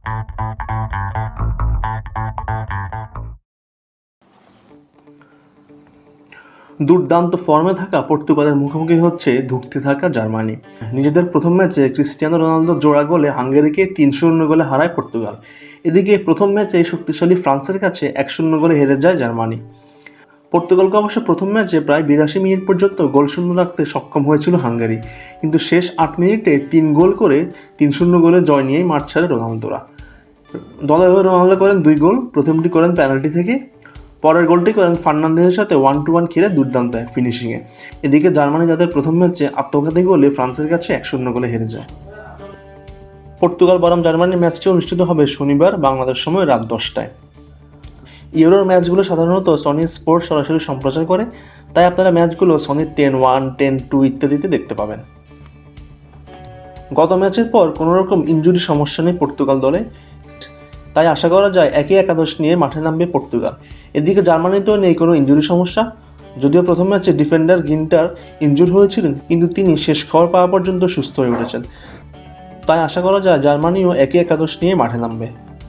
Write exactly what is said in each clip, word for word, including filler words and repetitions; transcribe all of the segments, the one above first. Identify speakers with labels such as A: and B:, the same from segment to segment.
A: দুর্দান্ত ফর্মে থাকা পর্তুগালের মুখোমুখি হচ্ছে ধুঁকতে থাকা জার্মানি। নিজেদের প্রথম ম্যাচে ক্রিস্টিয়ানো রোনালদো জোড়া গোলে হাঙ্গেরিকে তিন শূন্য গোলে হারায় পর্তুগাল। এদিকে প্রথম ম্যাচে শক্তিশালী ফ্রান্সের কাছে এক শূন্য গোলে হেরে যায় জার্মানি। পর্তুগালকে অবশ্য প্রথম ম্যাচে প্রায় বিরাশি মিনিট পর্যন্ত গোল শূন্য রাখতে সক্ষম হয়েছিল হাঙ্গেরি, কিন্তু শেষ আট মিনিটে তিন গোল করে তিন শূন্য গোলে জয় নিয়েই মাঠ ছাড়ে রোনালদোরা। দলের হয়ে রোনালদো করেন দুই গোল, প্রথমটি করেন পেনাল্টি থেকে, পরের গোলটি করেন ফার্নান্দেজের সাথে ওয়ান টু ওয়ান খেলে দুর্দান্ত এক ফিনিশিংয়ে। এদিকে জার্মানি যাদের প্রথম ম্যাচে আত্মঘাতী গোলে ফ্রান্সের কাছে এক শূন্য গোলে হেরে যায়। পর্তুগাল বনাম জার্মানির ম্যাচটি অনুষ্ঠিত হবে শনিবার বাংলাদেশ সময় রাত দশটায়। ইউরোর ম্যাচগুলো সাধারণত সনি স্পোর্টস সরাসরি সম্প্রচার করে, তাই আপনারা ম্যাচগুলো Sony Ten One, Ten Two ইত্যাদিতে দেখতে পাবেন। গত ম্যাচের পর কোনো রকম ইনজুরি সমস্যা নেই পর্তুগাল দলে, তাই আশা করা যায় একই একাদশ নিয়ে মাঠে নামবে পর্তুগাল। এদিকে জার্মানিতেও নেই কোনো ইনজুরি সমস্যা, যদিও প্রথম ম্যাচে ডিফেন্ডার গিন্টার ইনজুর হয়েছিলেন, কিন্তু তিনি শেষ খবর পাওয়া পর্যন্ত সুস্থ হয়ে উঠেছেন। তাই আশা করা যায় জার্মানিও একই একাদশ নিয়ে মাঠে নামবে।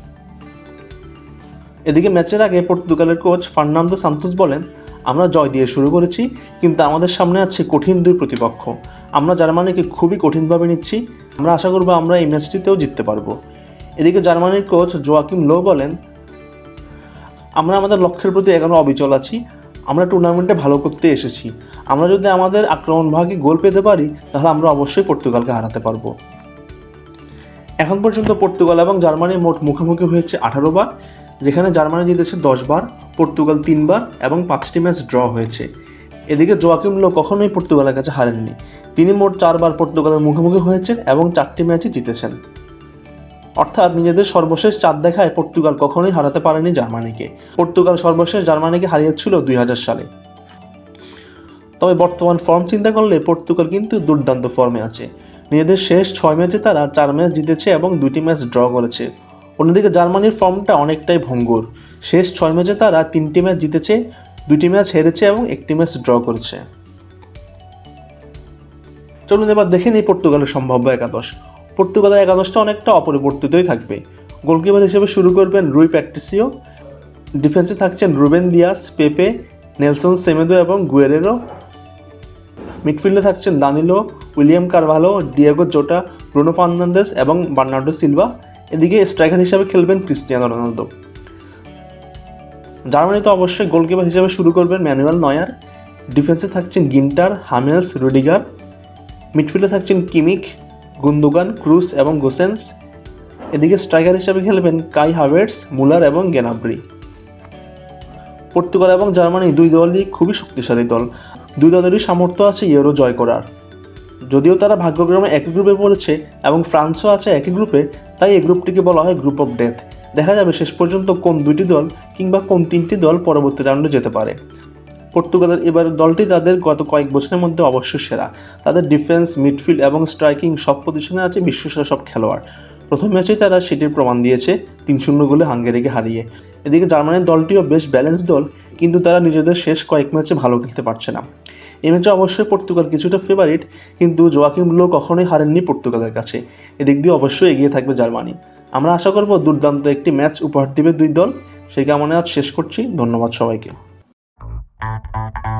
A: এদিকে ম্যাচের আগে পর্তুগালের কোচ ফার্নান্দো সান্তোস বলেন, আমরা জয় দিয়ে শুরু করেছি, কিন্তু আমাদের সামনে আছে কঠিন দুই প্রতিপক্ষ। আমরা জার্মানিকে খুবই কঠিনভাবে নিচ্ছি, আমরা আশা করব আমরা এই ম্যাচটিতেও জিততে পারবো। এদিকে জার্মানির কোচ জোয়াকিম লো বলেন, আমরা আমাদের লক্ষ্যের প্রতি এখনো অবিচল আছি, আমরা টুর্নামেন্টে ভালো করতে এসেছি। আমরা যদি আমাদের আক্রমণ ভাগে গোল পেতে পারি তাহলে আমরা অবশ্যই পর্তুগালকে হারাতে পারবো। এখন পর্যন্ত পর্তুগাল এবং জার্মানি মোট মুখোমুখি হয়েছে আঠারো বার, যেখানে জার্মানি জিতেছে দশ বার, পর্তুগাল তিনবার এবং পাঁচটি ম্যাচ ড্র হয়েছে। এদিকে জোয়াকিম লো কখনোই পর্তুগালের কাছে হারেননি, তিনি মোট চারবার পর্তুগালের মুখোমুখি হয়েছেন এবং চারটি ম্যাচই জিতেছেন। অর্থাৎ নিজেদের সর্বশেষ চার দেখায় পর্তুগাল কখনোই হারাতে পারেনি জার্মানিকে। পর্তুগাল সর্বশেষ জার্মানিকে হারিয়েছিল দুই হাজার সালে। তবে বর্তমান ফর্ম চিন্তা করলে পর্তুগাল কিন্তু দুর্দান্ত ফর্মে আছে। নিজেদের শেষ ছয় ম্যাচে তারা চার ম্যাচ জিতেছে এবং দুইটি ম্যাচ ড্র করেছে। অন্যদিকে জার্মানির ফর্মটা অনেকটাই ভঙ্গুর। শেষ ছয় ম্যাচে তারা তিনটি ম্যাচ জিতেছে, দুইটি ম্যাচ হেরেছে এবং একটি ম্যাচ ড্র করেছে। চলুন এবার দেখে নিই পর্তুগালের সম্ভাব্য একাদশ। পর্তুগালের একাদশটা অনেকটা অপরিবর্তিতই থাকবে। গোলকিপার হিসেবে শুরু করবেন রুই প্যাট্রিসিও, ডিফেন্সে থাকছেন Ruben Dias, Pepe, Nelson Semedo এবং গুয়েরেরো। মিডফিল্ডে থাকছেন Danilo, William Carvalho, Diogo Jota, Bruno Fernandes এবং বার্নার্ডো সিলভা। এদিকে স্ট্রাইকার হিসেবে খেলবেন ক্রিস্টিয়ানো রোনালদো। জার্মানি তো অবশ্যই গোলকিপার হিসেবে শুরু করবেন ম্যানুয়েল নয়ার, ডিফেন্সে থাকছেন গিন্টার, হামেলস, রুডিগার। মিডফিল্ডে থাকছেন কিমিক, গুন্দোগান, ক্রুস এবং গোসেন্স। এদিকে স্ট্রাইকার হিসেবে খেলবেন কাই হাভার্টস, মুলার এবং গেনাব্রি। পর্তুগাল এবং জার্মানি দুই দলই খুবই শক্তিশালী দল, দুই দলেরই সামর্থ্য আছে ইউরো জয় করার। যদিও তারা ভাগ্যক্রমে একই গ্রুপে পড়েছে এবং ফ্রান্সও আছে একই গ্রুপে, তাই এই গ্রুপটিকে বলা হয় গ্রুপ অফ ডেথ। দেখা যাবে শেষ পর্যন্ত কোন দুইটি দল কিংবা কোন তিনটি দল পরবর্তী রাউন্ডে যেতে পারে। পর্তুগালের এবার দলটি তাদের গত কয়েক বছরের মধ্যে অবশ্যই সেরা। তাদের ডিফেন্স, মিডফিল্ড এবং স্ট্রাইকিং সব পজিশনে আছে বিশ্বসেরা সব খেলোয়াড়। প্রথম ম্যাচেই তারা সেটির প্রমাণ দিয়েছে তিন শূন্য গোলে হাঙ্গেরিকে হারিয়ে। এদিকে জার্মানির দলটিও বেশ ব্যালেন্স দল, কিন্তু তারা নিজেদের শেষ কয়েক ম্যাচে ভালো খেলতে পারছে না। এই ম্যাচে অবশ্যই পর্তুগাল কিছুটা ফেভারিট, কিন্তু জোয়াকিম লো কখনোই হারেননি পর্তুগালের কাছে। এদিক দিয়ে অবশ্যই এগিয়ে থাকবে জার্মানি। আমরা আশা করব দুর্দান্ত একটি ম্যাচ উপহার দিবে দুই দল। সেই কামনায় আজ শেষ করছি। ধন্যবাদ সবাইকে।